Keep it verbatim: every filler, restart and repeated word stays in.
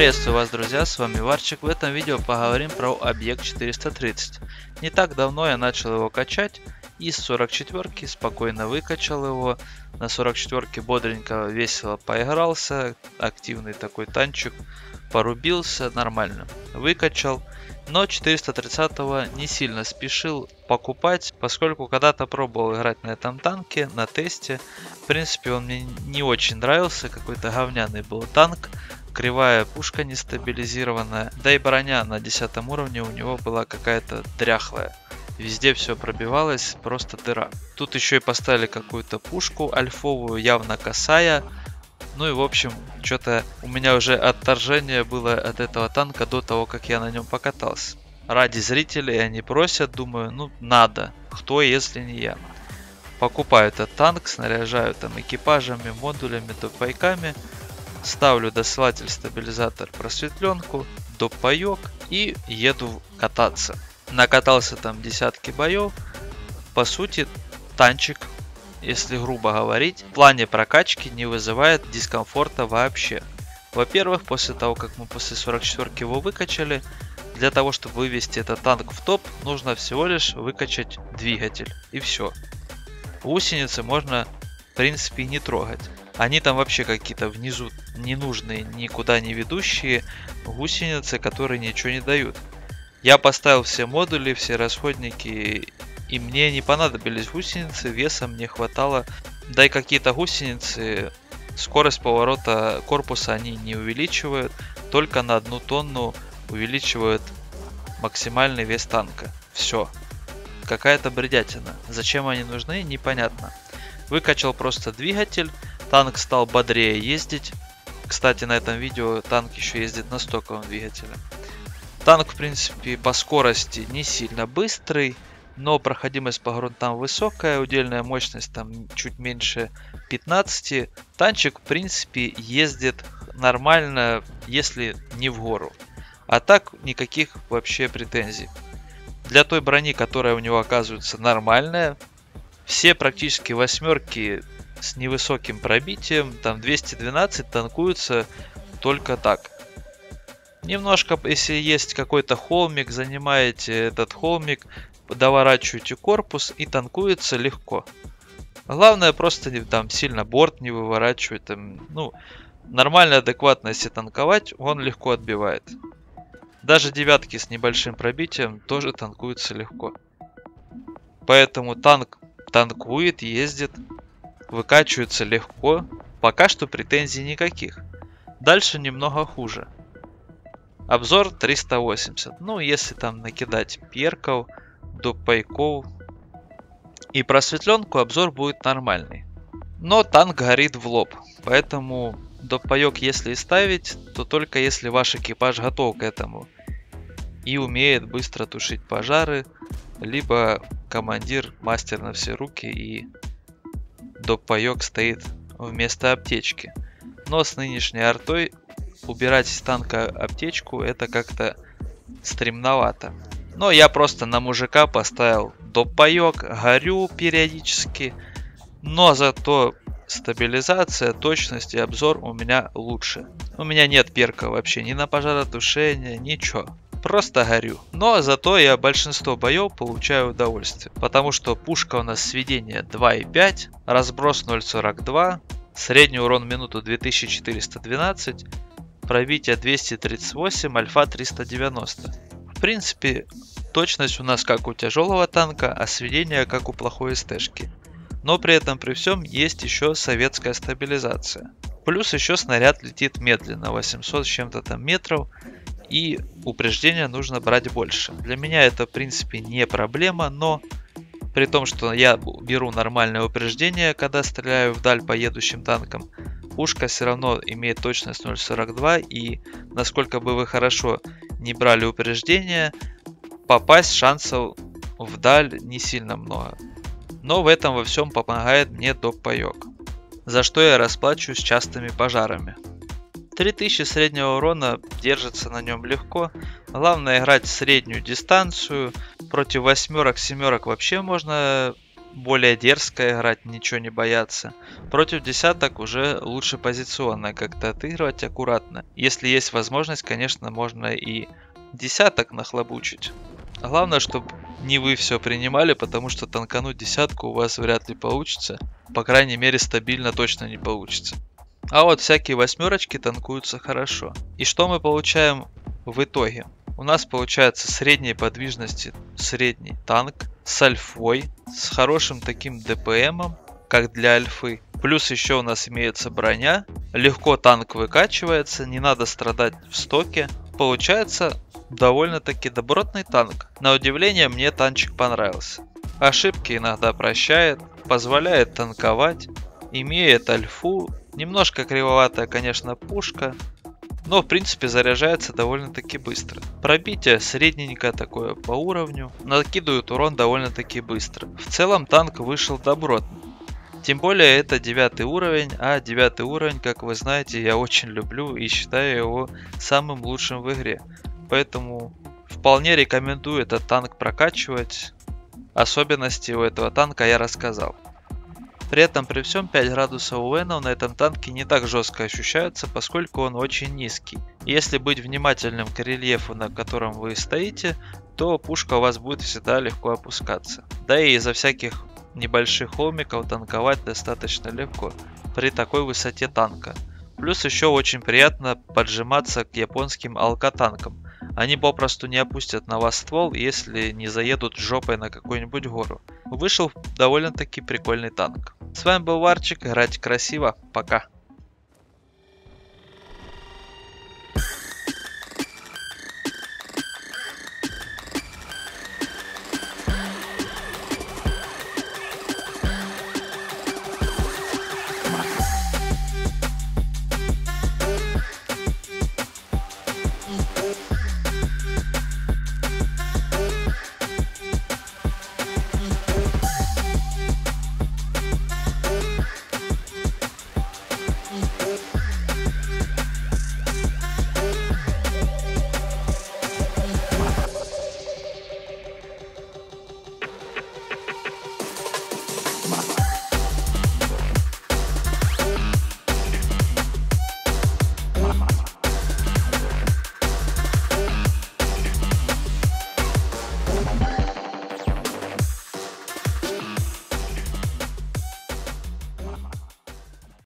Приветствую вас, друзья, с вами Варчик. В этом видео поговорим про объект четыреста тридцать. Не так давно я начал его качать, из сорок четыре спокойно выкачал его. На сорок четыре бодренько, весело поигрался, активный такой танчик, порубился, нормально выкачал. Но четыреста тридцать не сильно спешил покупать, поскольку когда-то пробовал играть на этом танке, на тесте. В принципе, он мне не очень нравился, какой-то говняный был танк. Кривая пушка нестабилизированная, да и броня на десятом уровне у него была какая-то дряхлая. Везде все пробивалось, просто дыра. Тут еще и поставили какую-то пушку альфовую, явно косая. Ну и в общем, что-то у меня уже отторжение было от этого танка до того, как я на нем покатался. Ради зрителей они просят, думаю, ну надо, кто если не я. Покупаю этот танк, снаряжаю там экипажами, модулями, допайками. Ставлю досылатель, стабилизатор, просветленку, доп-паёк и еду кататься. Накатался там десятки боев. По сути, танчик, если грубо говорить, в плане прокачки не вызывает дискомфорта вообще. Во-первых, после того, как мы после сорок четыре его выкачали, для того, чтобы вывести этот танк в топ, нужно всего лишь выкачать двигатель. И все. Гусеницы можно, в принципе, не трогать. Они там вообще какие-то внизу ненужные, никуда не ведущие гусеницы, которые ничего не дают. Я поставил все модули, все расходники, и мне не понадобились гусеницы, веса мне хватало. Да и какие-то гусеницы, скорость поворота корпуса они не увеличивают, только на одну тонну увеличивают максимальный вес танка. Все. Какая-то бредятина. Зачем они нужны, непонятно. Выкачал просто двигатель. Танк стал бодрее ездить. Кстати, на этом видео танк еще ездит на стоковом двигателе. Танк, в принципе, по скорости не сильно быстрый, но проходимость по грунтам высокая, удельная мощность там чуть меньше пятнадцати. Танчик, в принципе, ездит нормально, если не в гору. А так, никаких вообще претензий. Для той брони, которая у него оказывается нормальная, все практически восьмерки с невысоким пробитием, там двести двенадцать танкуются только так. Немножко, если есть какой-то холмик, занимаете этот холмик, доворачиваете корпус и танкуется легко. Главное просто там сильно борт не выворачивать. Там, ну, нормально, адекватно, если танковать, он легко отбивает. Даже девятки с небольшим пробитием тоже танкуются легко. Поэтому танк танкует, ездит. Выкачивается легко, пока что претензий никаких. Дальше немного хуже. Обзор триста восемьдесят. Ну, если там накидать перков, допайков и просветленку, обзор будет нормальный. Но танк горит в лоб, поэтому допайок если и ставить, то только если ваш экипаж готов к этому и умеет быстро тушить пожары, либо командир мастер на все руки и допайок стоит вместо аптечки. Но с нынешней артой убирать из танка аптечку это как-то стремновато. Но я просто на мужика поставил допайок, горю периодически. Но зато стабилизация, точность и обзор у меня лучше. У меня нет перка вообще ни на пожаротушение, ничего. Просто горю. Но зато я большинство боев получаю удовольствие. Потому что пушка у нас сведение два и пять, разброс ноль сорок два, средний урон в минуту две тысячи четыреста двенадцать, пробитие двести тридцать восемь, альфа триста девяносто. В принципе, точность у нас как у тяжелого танка, а сведение как у плохой эстешки. Но при этом при всем есть еще советская стабилизация. Плюс еще снаряд летит медленно, восемьсот с чем-то там метров. И упреждения нужно брать больше. Для меня это, в принципе, не проблема, но при том, что я беру нормальное упреждение, когда стреляю вдаль по едущим танкам, пушка все равно имеет точность ноль сорок два, и насколько бы вы хорошо не брали упреждения, попасть шансов вдаль не сильно много. Но в этом во всем помогает мне доп-паёк, за что я расплачиваюсь частыми пожарами. три тысячи среднего урона держится на нем легко. Главное играть среднюю дистанцию. Против восьмерок, семерок вообще можно более дерзко играть, ничего не бояться. Против десяток уже лучше позиционно как-то отыгрывать, аккуратно. Если есть возможность, конечно, можно и десяток нахлобучить. Главное, чтобы не вы все принимали, потому что танкануть десятку у вас вряд ли получится. По крайней мере, стабильно точно не получится. А вот всякие восьмерочки танкуются хорошо. И что мы получаем в итоге? У нас получается средней подвижности средний танк с альфой, с хорошим таким ДПМом, как для альфы. Плюс еще у нас имеется броня. Легко танк выкачивается, не надо страдать в стоке. Получается довольно-таки добротный танк. На удивление, мне танчик понравился. Ошибки иногда прощает, позволяет танковать, имеет альфу. Немножко кривоватая, конечно, пушка, но в принципе заряжается довольно-таки быстро. Пробитие средненькое такое по уровню, накидывает урон довольно-таки быстро. В целом танк вышел добротный. Тем более это девятый уровень, а девятый уровень, как вы знаете, я очень люблю и считаю его самым лучшим в игре. Поэтому вполне рекомендую этот танк прокачивать. Особенности у этого танка я рассказал. При этом при всем пять градусов УНов на этом танке не так жестко ощущаются, поскольку он очень низкий. Если быть внимательным к рельефу, на котором вы стоите, то пушка у вас будет всегда легко опускаться. Да и из-за всяких небольших холмиков танковать достаточно легко при такой высоте танка. Плюс еще очень приятно поджиматься к японским алкотанкам. Они попросту не опустят на вас ствол, если не заедут жопой на какую-нибудь гору. Вышел довольно-таки прикольный танк. С вами был Варчик, играйте красиво, пока.